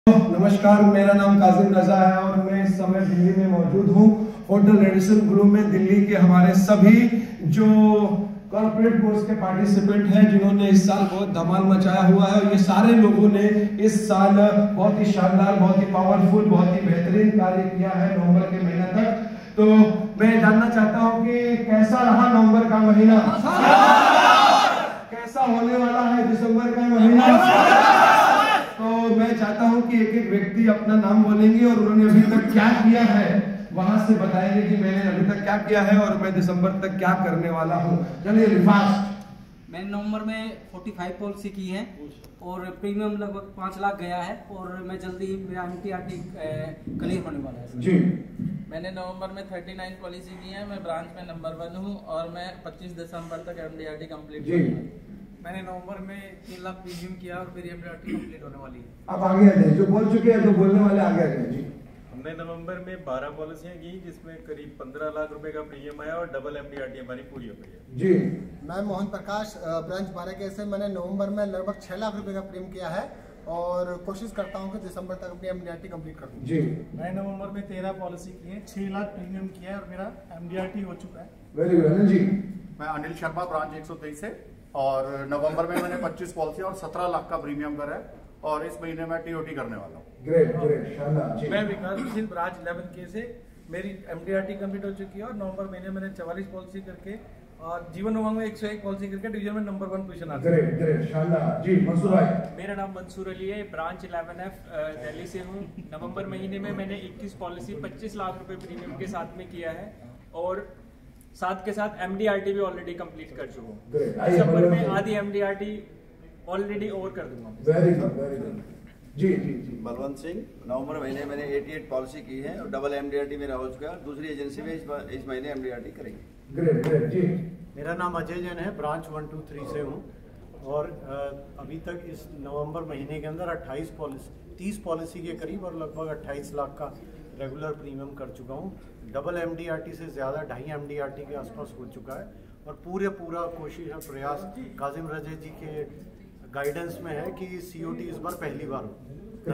नमस्कार, मेरा नाम काजिम रजा है और मैं इस समय दिल्ली में मौजूद हूँ। होटल रेडिसन ग्रुप में दिल्ली के हमारे सभी जो कॉर्पोरेट कोर्स के पार्टिसिपेंट हैं जिन्होंने इस साल बहुत धमाल मचाया हुआ है, और ये सारे लोगों ने इस साल बहुत ही शानदार, बहुत ही पावरफुल, बहुत ही बेहतरीन कार्य किया है नवंबर के महीने तक। तो मैं जानना चाहता हूँ कि कैसा रहा नवंबर का महीना, कैसा होने वाला है दिसंबर का महीना। तो मैं चाहता हूं कि एक एक व्यक्ति अपना नाम बोलेंगे और उन्होंने अभी तक क्या किया है वहां से बताएंगे कि मैंने अभी तक क्या किया है और मैं दिसंबर तक क्या करने वाला हूं। चलिए फास्ट। मैंने नवंबर में 45 पॉलिसी की है और प्रीमियम लगभग 5 लाख गया है और मैं जल्दी ही मेरा MTRT क्लियर होने वाला है जी। मैंने नवंबर में 39 पॉलिसी की है। मैं ब्रांच में नंबर 1 हूँ और मैं 25 दिसंबर तक MDRT कंप्लीट करूँगा। मैंने नवंबर में 3 लाख प्रीमियम किया और मेरी MDRT कंप्लीट होने वाली है। अब आगे आ जाए, जो बोल चुके हैं, जो बोलने वाले आगे आ जाए जी। हमने नवंबर में 12 पॉलिसियां की जिसमें करीब 15 लाख रुपए का प्रीमियम आया और डबल MDRT हमारी पूरी हो गई है जी। मैं मोहन प्रकाश ब्रांच 12 के से मैंने नवंबर में लगभग 6 लाख रुपए का प्रीमियम किया है और कोशिश करता हूं कि दिसंबर तक अपनी MDRT कंप्लीट कर दूं। जी। मैं नवंबर में 13 पॉलिसी की है, 6 लाख प्रीमियम किया है और मेरा MDRT हो चुका है। वेरी गुड जी। मैं अनिल शर्मा ब्रांच 123 से और नवंबर में मैंने 25 पॉलिसी और 17 लाख का प्रीमियम करा है और इस महीने में TOT करने वाला हूँ। ग्रेट ग्रेट, शानदार जी। मैं विकास सिंह ब्रांच 11 के से मेरी MDRT कंप्लीट हो चुकी है और नवंबर महीने मैंने 44 पॉलिसी करके और जीवन उमंग में 101 पॉलिसी करके डिवीजन में नंबर 1 पोजीशन आ गई। ग्रेट ग्रेट, शानदार जी। मंसूर भाई। मेरा नाम मंसूर अली है, ब्रांच 11F दिल्ली से हूँ। नवंबर महीने में मैंने 21 पॉलिसी 25 लाख रुपए प्रीमियम के साथ में किया है और साथ के साथ MDRT भी ऑलरेडी कंप्लीट कर चुका हूँ। दिसंबर में आधी MDRT ऑलरेडी ओवर कर दूंगा। वेरी गुड वेरी गुड जी जी जी। बलवंत सिंह, नवंबर महीने मैंने 88 पॉलिसी की है और डबल MDRT मेरा हो चुका है। दूसरी एजेंसी में इस महीने MDRT करेंगे। ग्रेट ग्रेट जी। मेरा नाम अजय जैन है, ब्रांच 123 से हूँ और अभी तक इस नवंबर महीने के अंदर 30 पॉलिसी के करीब और लगभग 28 लाख का रेगुलर प्रीमियम कर चुका हूँ। डबल MDRT से ज़्यादा 2.5 MDRT के आसपास हो चुका है और पूरा कोशिश और प्रयास काजिम रजा जी के गाइडेंस में है कि COT इस बार पहली बार हो।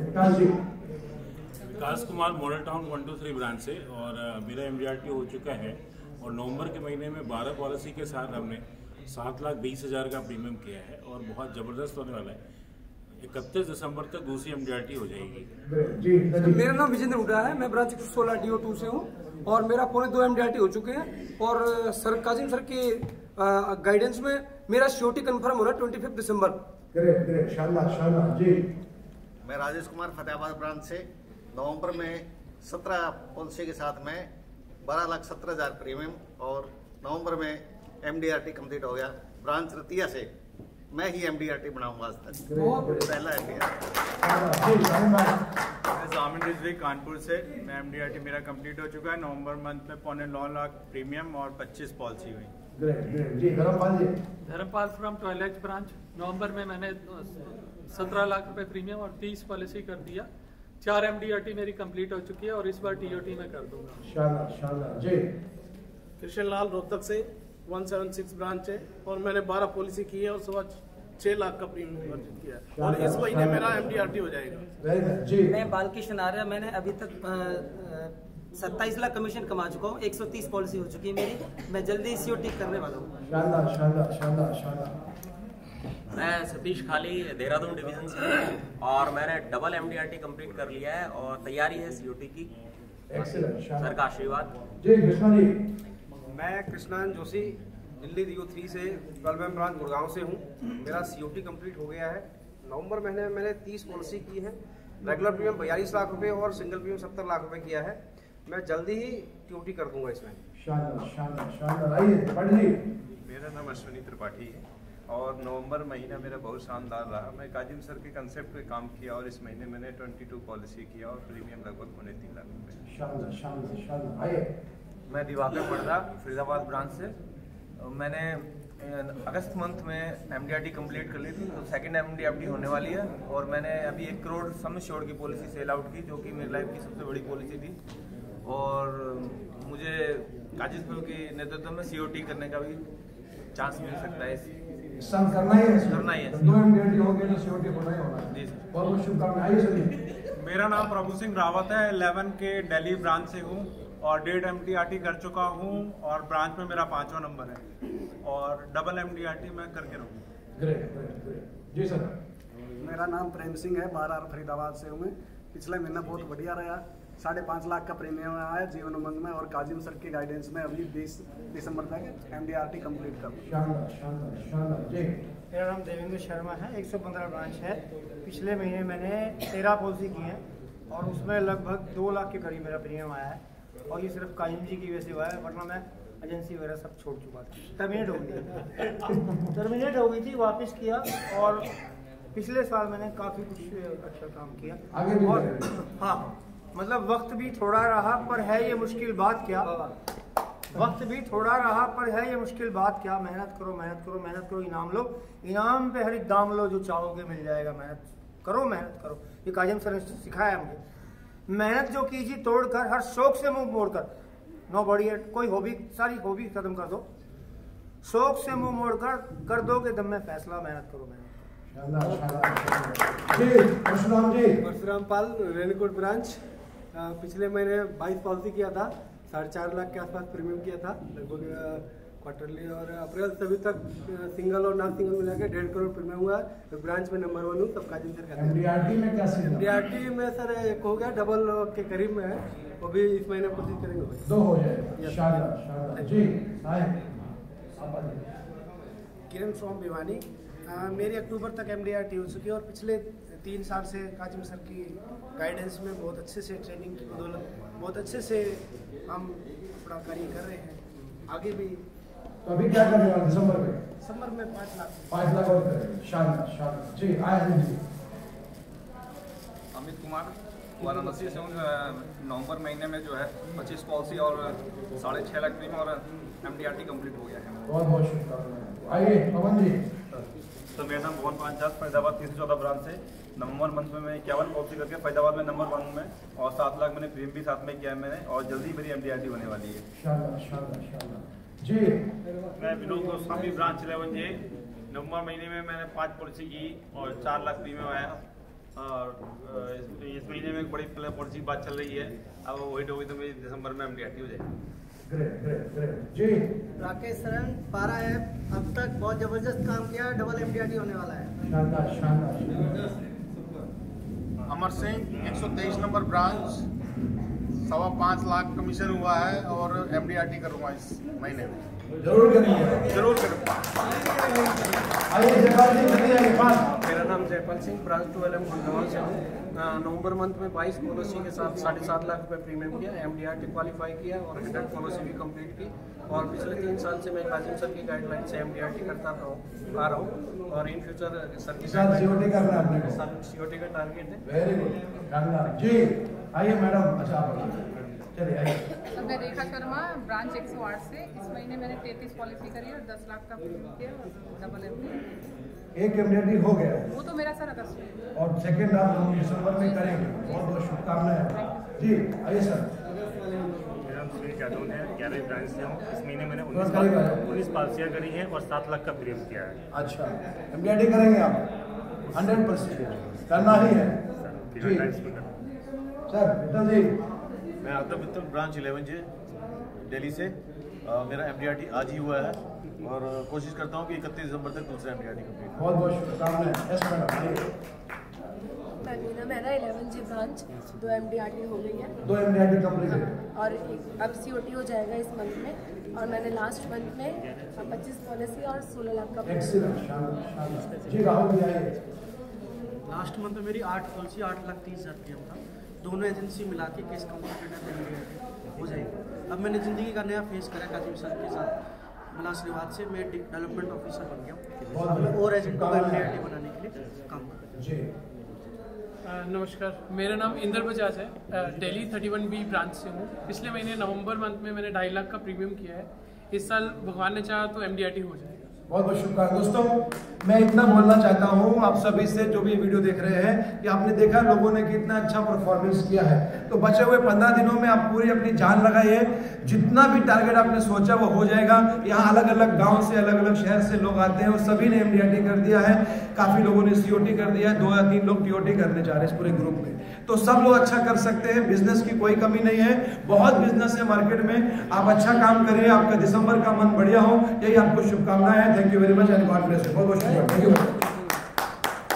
Vikas Kumar, Model Town 123 branch से, और मेरा MDRT हो चुका है और नवंबर के महीने में 12 पॉलिसी के साथ हमने 7,20,000 का प्रीमियम किया है और बहुत ज़बरदस्त होने वाला है। 31 दिसंबर तक दूसरी MDRT हो जाएगी। मेरा नाम विजेंद्र उड़ा है, मैं ब्रांच 16 DO2 से हूँ और मेरा पौने 2 MDRT हो चुके हैं और सर काजिम सर के गाइडेंस में मेरा COT कंफर्म हो रहा है 25 दिसंबर। ग्रेट ग्रेट, शानदार शानदार जी। मैं राजेश कुमार फतेहाबाद ब्रांच से नवंबर में 17 पॉलिसी के साथ में 12,17,000 प्रीमियम और नवंबर में MDRT कंप्लीट हो गया। ब्रांच रतिया से मैं ही MDRT बनाऊंगा आज तक, पहला MDRT। मैं जामिन रिजवी कानपुर से, मैं MDRT मेरा कंप्लीट हो चुका है। नवंबर मंथ में 9.25 लाख प्रीमियम और 25 पॉलिसी हुई। ग्रेट ग्रेट जी। Dharampal ji. Dharampal from toilet branch, नवंबर में मैंने 17 लाख रुपए प्रीमियम और 30 पॉलिसी कर दिया। 4 MDRT मेरी कंप्लीट हो चुकी है और इस बार TOT में कर दूंगा। शानदार शानदार जी। कृष्ण लाल रोहतक से 176 ब्रांच है और मैंने 12 पॉलिसी की है और सवा 6 लाख का प्रीमियम अर्जित किया है और इस महीने मेरा MDRT हो जाएगा। वेरी गुड जी। मैं बालकृष्ण आर्य, मैंने अभी तक 27 लाख कमीशन कमा चुका हूँ। 130 पॉलिसी हो चुकी है मेरी, मैं जल्दी ही COT करने वाला हूँ। शानदार शानदार शानदार शानदार। मैं सतीश खाली, देहरादून डिवीजन से, और मैंने डबल MDRT कंप्लीट कर लिया है और तैयारी है COT की। एक्सीलेंट, सर का आशीर्वाद। जी कृष्णा जी। मैं कृष्णान जोशी, दिल्ली DO3 से 12 ब्रांच गुड़गांव से हूँ। मेरा COT कंप्लीट हो गया है। नवंबर महीने में मैंने 30 पॉलिसी की है। रेगुलर प्रीमियम 42 लाख रुपए और सिंगल प्रीमियम 70 लाख रुपए किया है। मैं जल्दी ही TOT कर दूंगा इसमें। शानदार शानदार शानदार। आइए पढ़िए। मेरा नाम अश्विनी त्रिपाठी है और नवंबर महीना मेरा बहुत शानदार रहा। मैं काजिम सर के कंसेप्ट पे काम किया और इस महीने मैंने 22 पॉलिसी किया और प्रीमियम लगभग 3.5 लाख रुपए। शानदार शानदार शानदार। आइए। मैं दिवाकर पड़दा, फरीदाबाद ब्रांच से, मैंने अगस्त मंथ में MDRT कंप्लीट कर ली थी तो सेकंड MDRT होने वाली है और मैंने अभी 1 करोड़ सम एश्योर्ड की पॉलिसी सेल आउट की जो कि मेरी लाइफ की सबसे बड़ी पॉलिसी थी और मुझे काजिम सर के नेतृत्व में COT करने का भी चांस मिल सकता है इस इस साल करना ही है, करना ही है। 2 MDRT हो गए तो COT होना ही होना है। जी सर। बहुत बहुत शुभकामनाएं। आइए सर। मेरा नाम प्रभु सिंह रावत है, 11 के दिल्ली ब्रांच से हूँ और 1.5 MDRT कर चुका हूँ और ब्रांच में मेरा 5वां नंबर है और डबल MDRT मैं करके रहूँगा। Great great great. जी सर। मेरा नाम प्रेम सिंह है, 12 फरीदाबाद से हूँ मैं। पिछला महीना बहुत बढ़िया रहा, 5.5 लाख का प्रीमियम आया जीवन उमंग में और काजिम सर की गाइडेंस में अभी 20 दिसंबर तक MDRT कंप्लीट करूँ। शानदार शानदार शानदार। जी। मेरा नाम देवेंद्र शर्मा है, 115 ब्रांच है। पिछले महीने मैंने 13 पॉलिसी की हैं और उसमें लगभग 2 लाख के करीब मेरा प्रीमियम आया है और ये सिर्फ काजिम जी की वजह से हुआ है, वरना मैं एजेंसी वगैरह सब छोड़ चुका था। टर्मिनेट हो गई थी, वापस किया और पिछले साल मैंने काफ़ी कुछ अच्छा काम किया। और हाँ, मतलब वक्त भी थोड़ा रहा पर है ये मुश्किल बात क्या, वक्त भी थोड़ा रहा पर है ये मुश्किल बात क्या, मेहनत करो मेहनत करो मेहनत करो, इनाम लो, इनाम पे हर एक दाम लो, जो चाहोगे मिल जाएगा। मेहनत करो मेहनत करो, ये काजिम सर ने सिखाया मुझे। मेहनत जो कीजिए तोड़कर, हर शौक से मुंह मोड़कर, नो बॉडी कोई हॉबी, सारी हॉबी खत्म कर दो, शौक से मुंह मोड़कर कर दोगे दम में फैसला, मेहनत करो मेहनत। परशुराम पाल, रेणुकूट ब्रांच। पिछले महीने 22 पॉलिसी किया था, 4.5 लाख के आसपास प्रीमियम किया था लगभग क्वार्टरली, और अप्रैल से अभी तक सिंगल और नॉन सिंगल मिला के 1.5 करोड़ प्रीमियम हुआ है। तो ब्रांच में नंबर 1 हूँ, सब काजिम सर का। MDRT में क्या सीन? MDRT में सर एक हो गया, डबल के करीब में है, वो भी इस महीने कोशिश करेंगे 2 हो जाएगा। शानदार शानदार। जी आए। किरण फ्रॉम भिवानी। मेरी अक्टूबर तक MDRT हो चुकी है और पिछले 3 साल से काजिम सर की गाइडेंस में बहुत अच्छे से ट्रेनिंग की बदौलत बहुत अच्छे से हम अपना कार्य कर रहे हैं, आगे भी। तो अभी क्या करने वाले दिसंबर में? दिसंबर में 5 लाख और करेंगे। शानदार शानदार। जी आए जी। अमित कुमार, वाराणसी से हूँ। नवंबर महीने में जो है 25 पॉलिसी और 6.5 लाख प्रीमियम और MDRT कंप्लीट हो गया है। बहुत बहुत शुभकामनाएं। आइए पवन जी। तो मेरा नाम मोहन पांचाल, फरीदाबाद 314 ब्रांच से। नवंबर मंथ में मैं 51 पॉलिसी करके फरीदाबाद में नंबर 1 में और 7 लाख मैंने प्रीमियम भी साथ में किया है मैंने, और जल्दी मेरी MDRT होने वाली है। शानदार शानदार शानदार। जी। मैं विनोद गोस्वामी, ब्रांच 11J। नवंबर महीने में मैंने 5 पॉलिसी की और 4 लाख प्रीमियम आया और इस महीने में बड़ी पॉलिसी की बात चल रही है, अब वो हिट होगी तो मेरी दिसंबर में MDRT हो जाएगी। Great great great. जी। राकेश सरन, 12 है, अब तक बहुत जबरदस्त काम किया, डबल MDRT होने वाला है। शानदार शानदार। Amar Singh, 123 number branch, 5.25 lakh commission हुआ है और MDRT करूँगा इस महीने में। जरूर करेंगे, जरूर करूँगा। आइए जयपाल जी। मेरा नाम जयपाल सिंह, ब्रांच 12M गुड़गांव से हूँ। नवंबर मंथ में 22 पॉलिसी के साथ 7.5 लाख रुपए प्रीमियम किया, MDRT क्वालिफाई किया और 100 पॉलिसी भी कंप्लीट की। और पिछले 3 साल से मैं काजिम सर की गाइडलाइन से MDRT करता आ रहा हूँ और इन फ्यूचर सर की COT करना है अपने को। COT का टारगेट है। वेरी गुड शानदार। जी आइए मैडम। अच्छा चलिए आइए। मैं रेखा शर्मा, ब्रांच 108 से। इस महीने मैंने 33 पॉलिसी करी और 10 लाख का प्रीमियम किया, डबल MDRT। एक MDRT हो गया वो तो मेरा सर अगस्त में, और सेकेंड आप हम दिसंबर में करेंगे। बहुत बहुत शुभकामनाएं। जी आइए सर। मेरा नाम सुनील यादव है, 11 ब्रांच से हूँ। इस महीने मैंने 19 पॉलिसियाँ करी हैं और 7 लाख का प्रीमियम किया है। अच्छा MDRT करेंगे आप? 100% करना ही है। जी सर। विठल जी। मैं Adam Mittal, branch 11J Delhi से। मेरा MDRT आज ही हुआ है और कोशिश करता हूँ कि 31 दिसंबर तक दूसरा MDRT कंप्लीट। बहुत बहुत शुभकामनाएं। Yes madam. मेरा 11J ब्रांच 2 MDRT हो गई है। 2 MDRT कंप्लीट है और अब COT हो जाएगा इस मंथ में, और मैंने लास्ट मंथ में 25 पॉलिसी और 16 लाख का। एक्सीलेंट शानदार शानदार। जी राहुल जी आइए। लास्ट मंथ में मेरी 8 पॉलिसी 8,30,000 प्रीमियम था, दोनों एजेंसी मिला के केस कंप्लीटेड हो जाएगी। अब मैंने ज़िंदगी का नया फेस करा काजिम सर के साथ, मलासनेवाद से मैं डेवलपमेंट ऑफिसर बन गया और एजेंटों को MDRT बनाने के लिए काम कर रहा हूँ। नमस्कार, मेरा नाम इंद्र बजाज है, दिल्ली 31B ब्रांच से हूँ। पिछले महीने नवंबर मंथ में मैंने 2.5 लाख का प्रीमियम किया है। इस साल भगवान ने चाहा तो MDRT हो जाएगा। बहुत बहुत शुभकामनाएं। दोस्तों मैं इतना बोलना चाहता हूं आप सभी से जो भी ये वीडियो देख रहे हैं कि आपने देखा लोगों ने कितना अच्छा परफॉर्मेंस किया है। तो बचे हुए 15 दिनों में आप पूरी अपनी जान लगाइए, जितना भी टारगेट आपने सोचा वो हो जाएगा। यहाँ अलग अलग गांव से अलग अलग शहर से लोग आते हैं और सभी ने MDRT कर दिया है, काफी लोगों ने COT कर दिया है, 2 या 3 लोग TOT करने जा रहे हैं इस पूरे ग्रुप में। तो सब लोग अच्छा कर सकते हैं, बिजनेस की कोई कमी नहीं है, बहुत बिजनेस है मार्केट में। आप अच्छा काम करिए, आपका दिसंबर का मंथ बढ़िया हो, यही आपको शुभकामनाएं हैं। Thank you very much and God bless you. बहुत बहुत शुक्रिया। Thank you.